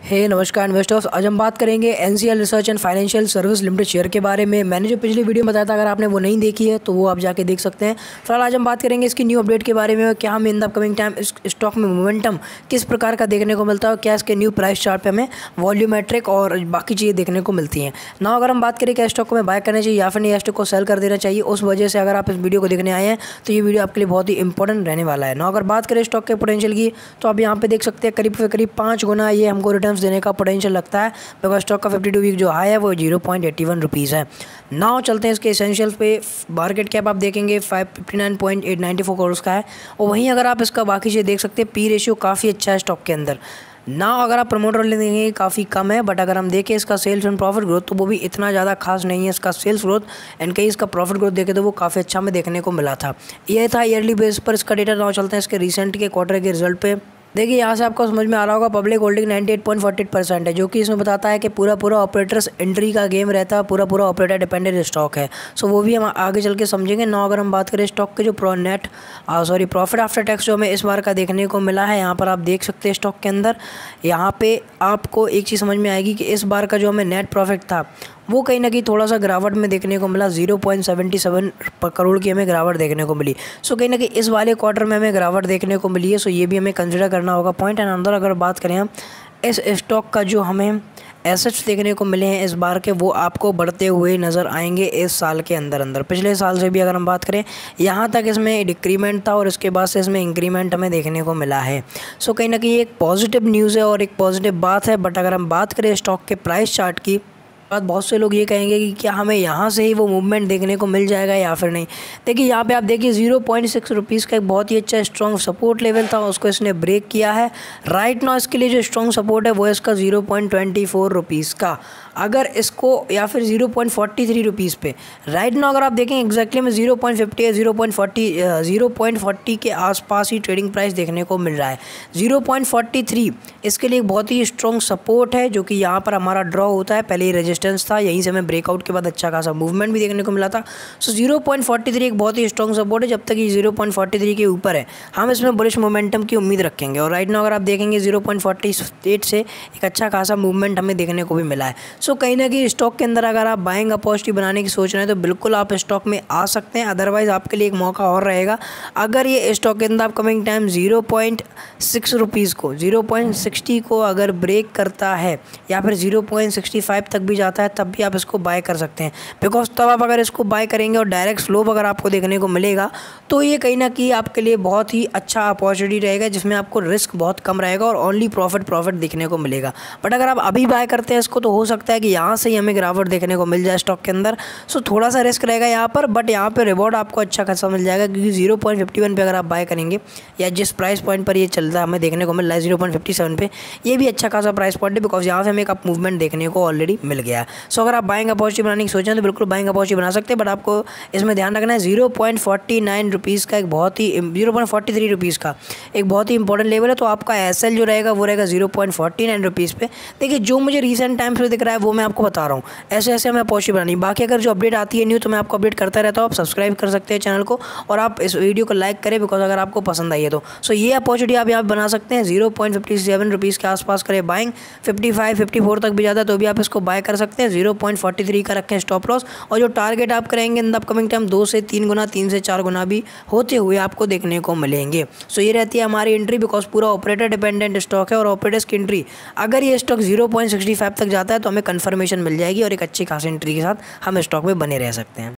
नमस्कार इन्वेस्टर्स। आज हम बात करेंगे NCL research and financial service limited share के बारे में। मैंने जो पिछली वीडियो में बताया था, अगर आपने वो नहीं देखी है तो वो आप जाके देख सकते हैं। फिलहाल आज हम बात करेंगे इसकी न्यू अपडेट के बारे में, क्या हमें इन द अपकमिंग टाइम इस स्टॉक में मोमेंटम किस प्रकार का देखने को मिलता है, क्या इसके न्यू प्राइस चार्ट पर हमें वॉल्यूमेट्रिक और बाकी चीज़ें देखने को मिलती हैं ना। अगर हम बात करें कि स्टॉक को में बाय करना चाहिए या फिर नहीं, स्टॉक को सेल कर देना चाहिए, उस वजह से अगर आप इस वीडियो को देखने आए हैं तो ये वीडियो आपके लिए बहुत ही इंपॉर्टेंट रहने वाला है ना। अगर बात करें स्टॉक के पोटेंशियल की, तो आप यहाँ पे देख सकते हैं करीब से करीब 5 गुना ये हमको रिटर्न्स देने का पोटेंशियल लगता है, बिकॉज स्टॉक का 52 वीक जो हाई है वो 0.81 रुपीज़ है। नाउ चलते हैं इसके एसेंशियल्स पे। मार्केट कैप आप देखेंगे 59.894 करोड़ का है, और वहीं अगर आप इसका बाकी चीज़ देख सकते हैं, पी रेशियो काफ़ी अच्छा है स्टॉक के अंदर ना। अगर आप प्रमोटर ले देंगे काफ़ी कम है, बट अगर हम देखें इसका सेल्स एंड प्रॉफिट ग्रोथ तो वो भी इतना ज़्यादा खास नहीं है। इसका सेल्स ग्रोथ एंड कहीं इसका प्रॉफिट ग्रोथ देखे तो वो काफ़ी अच्छा हमें देखने को मिला था। ये था ईयरली बेस पर इसका डेटा। नाउ चलते हैं इसके रिसेंट के क्वार्टर के रिजल्ट पे। देखिए यहाँ से आपको समझ में आ रहा होगा, पब्लिक होल्डिंग 98.48% है, जो कि इसमें बताता है कि पूरा ऑपरेटर्स एंट्री का गेम रहता है, पूरा ऑपरेटर डिपेंडेंट स्टॉक है। सो वो भी हम आगे चल के समझेंगे ना। अगर हम बात करें स्टॉक के जो प्रॉफिट आफ्टर टैक्स जो हमें इस बार का देखने को मिला है, यहाँ पर आप देख सकते हैं स्टॉक के अंदर, यहाँ पे आपको एक चीज़ समझ में आएगी कि इस बार का जो हमें नेट प्रॉफिट था वो कहीं ना कहीं थोड़ा सा गिरावट में देखने को मिला। 0.77 करोड़ की हमें गिरावट देखने को मिली। सो कहीं ना कहीं इस वाले क्वार्टर में हमें गिरावट देखने को मिली है। सो ये भी हमें कंसिडर करना होगा पॉइंट। एंड अंदर अगर बात करें हम इस स्टॉक का जो हमें एसेट्स देखने को मिले हैं इस बार के, वो आपको बढ़ते हुए नज़र आएंगे इस साल के अंदर। पिछले साल से भी अगर हम बात करें, यहाँ तक इसमें डिक्रीमेंट था और इसके बाद से इसमें इंक्रीमेंट हमें देखने को मिला है। सो कहीं ना कहीं एक पॉजिटिव न्यूज़ है और एक पॉजिटिव बात है। बट अगर हम बात करें स्टॉक के प्राइस चार्ट की बात, बहुत से लोग ये कहेंगे कि क्या हमें यहाँ से ही वो मूवमेंट देखने को मिल जाएगा या फिर नहीं। देखिए यहाँ पे आप देखिए 0.6 रुपीज़ का एक बहुत ही अच्छा स्ट्रॉन्ग सपोर्ट लेवल था, उसको इसने ब्रेक किया है। राइट नाउ इसके लिए जो स्ट्रॉन्ग सपोर्ट है वो है इसका 0.24 रुपीज़ का। अगर इसको या फिर 0.43 रुपीज़ पे राइट नाउ अगर आप देखें एग्जैक्टली में 0.50 या 0.40 के आसपास ही ट्रेडिंग प्राइस देखने को मिल रहा है। 0.43 इसके लिए एक बहुत ही स्ट्रॉन्ग सपोर्ट है, जो कि यहाँ पर हमारा ड्रॉ होता है। पहले ही रेजिस्टेंस था, यहीं से हमें ब्रेकआउट के बाद अच्छा खासा मूवमेंट भी देखने को मिला था। सो 0.43 एक बहुत ही स्ट्रॉन्ग सपोर्ट है। जब तक ये 0.43 के ऊपर है, हम इसमें बुलिश मोमेंटम की उम्मीद रखेंगे। और राइट नाउ अगर आप देखेंगे 0.48 से एक अच्छा खासा मूवमेंट हमें देखने को भी मिला है। सो कहीं ना कहीं स्टॉक के अंदर अगर आप बाइंग अपॉर्चुनिटी बनाने की सोच रहे हैं तो बिल्कुल आप स्टॉक में आ सकते हैं। अदरवाइज़ आपके लिए एक मौका और रहेगा, अगर ये स्टॉक के अंदर अपकमिंग टाइम 0.6 रुपीज़ को 0.60 को अगर ब्रेक करता है या फिर 0.65 तक भी जाता है, तब भी आप इसको बाय कर सकते हैं। बिकॉज तब आप अगर इसको बाय करेंगे और डायरेक्ट स्लोप अगर आपको देखने को मिलेगा तो ये कहीं ना कहीं आपके लिए बहुत ही अच्छा अपॉर्चुनिटी रहेगा, जिसमें आपको रिस्क बहुत कम रहेगा और ओनली प्रॉफिट देखने को मिलेगा। बट अगर आप अभी बाय करते हैं इसको तो हो सकता है कि यहाँ से ही हमें गिरावट देखने को मिल जाए स्टॉक के अंदर। सो थोड़ा सा रिस्क रहेगा यहाँ पर, बट यहाँ पे रिवॉर्ड आपको अच्छा खासा मिल जाएगा, क्योंकि 0.51 पे अगर आप बाय करेंगे या जिस प्राइस पॉइंट पर ये चल रहा है हमें देखने को मिल रहा है 0.57 पे, ये भी अच्छा खासा प्राइस पॉइंट है, बिकॉज यहाँ से हमें एक अप मूवमेंट देखने को ऑलरेडी मिल गया है। सो अगर आप बाइंग अपॉर्चुनिटी बनाने की सोचें तो बिल्कुल बाइंग अपॉर्चुनिटी बना सकते हैं, बट आपको इसमें ध्यान रखना है 0.49 रुपीज़ का एक बहुत ही 0.43 रुपीज़ का एक बहुत ही इंपॉर्टेंट लेवल है। तो आपका एसएल जो रहेगा वो रहेगा 0.49 रुपीज़ पे। देखिए जो मुझे रिसेंट टाइम्स में दिख रहा है वो मैं आपको बता रहा हूँ, ऐसे हमें अपॉर्चुनिटी बनानी। बाकी अगर जो अपडेट आती है न्यू तो मैं आपको अपडेट करता रहता हूँ। आप सब्सक्राइब कर सकते हैं चैनल को और आप इस वीडियो को लाइक करें, बिकॉज अगर आपको पसंद आई है तो। सो ये अपॉर्चुनिटी आप यहाँ बना सकते हैं 0.57 रुपीज़ के आसपास करें बाइंग, 55-54 तक भी जाता है तो भी आप इसको बाय कर सकते हैं। 0.43 का रखें स्टॉप लॉस, और जो टारगेट आप करेंगे इन द अपकमिंग टाइम 2 से 3 गुना, 3 से 4 गुना भी होते हुए आपको देखने को मिलेंगे। सो ये रहती है हमारी एंट्री, बिकॉज पूरा ऑपरेटर डिपेंडेंट स्टॉक है और ऑपरेटर्स की एंट्री अगर ये स्टॉक 0.65 तक जाता है तो हमें कंफर्मेशन मिल जाएगी और एक अच्छी खासी एंट्री के साथ हम स्टॉक में बने रह सकते हैं।